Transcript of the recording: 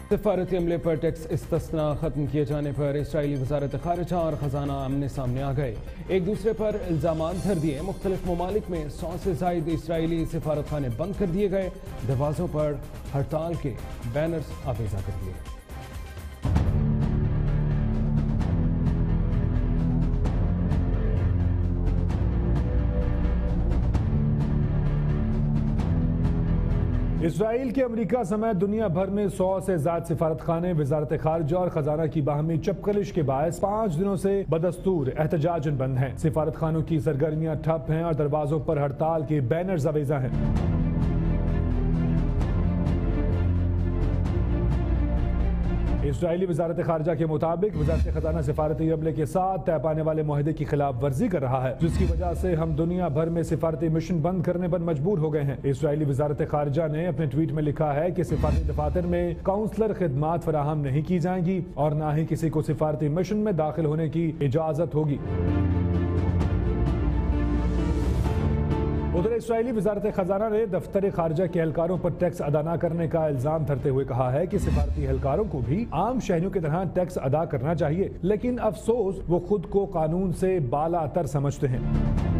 सिफारती अमले पर टैक्स इस्तिस्ना खत्म किए जाने पर इसराइली वजारत खारिजा और खजाना आमने सामने आ गए, एक दूसरे पर इल्जामात धर दिए। मुख्तलिफ ममालिक में 100 से जायद इसराइली सिफारत खाने बंद कर दिए गए, दरवाजों पर हड़ताल के बैनर्स आवेजा कर दिए। इसराइल के अमेरिका समेत दुनिया भर में 100 से ज्यादा सिफारत खाने वजारत खारजा और खजाना की बाहमी चपकलिश के बायस 5 दिनों से बदस्तूर एहतजाजन बंद हैं। सिफारत खानों की सरगर्मियां ठप हैं और दरवाजों पर हड़ताल के बैनर्स अवेजा हैं। इसराइली वजारत खारजा के मुताबिक वजारत खजाना सिफारती अमले के साथ तय पाने वाले मुआहदे की खिलाफ वर्जी कर रहा है, जिसकी वजह से हम दुनिया भर में सिफारती मिशन बंद करने पर मजबूर हो गए हैं। इसराइली वजारत खारजा ने अपने ट्वीट में लिखा है कि सिफारती दफातर में काउंसलर खिदमात फराहम नहीं की जाएंगी और न ही किसी को सिफारती मिशन में दाखिल होने की इजाजत होगी। उधर इसराइली वजारत खजाना ने दफ्तर खारजा के एहलकारों पर टैक्स अदा न करने का इल्जाम धरते हुए कहा है कि सिफारती एहलकारों को भी आम शहरियों की तरह टैक्स अदा करना चाहिए, लेकिन अफसोस वो खुद को कानून से बाला तर समझते हैं।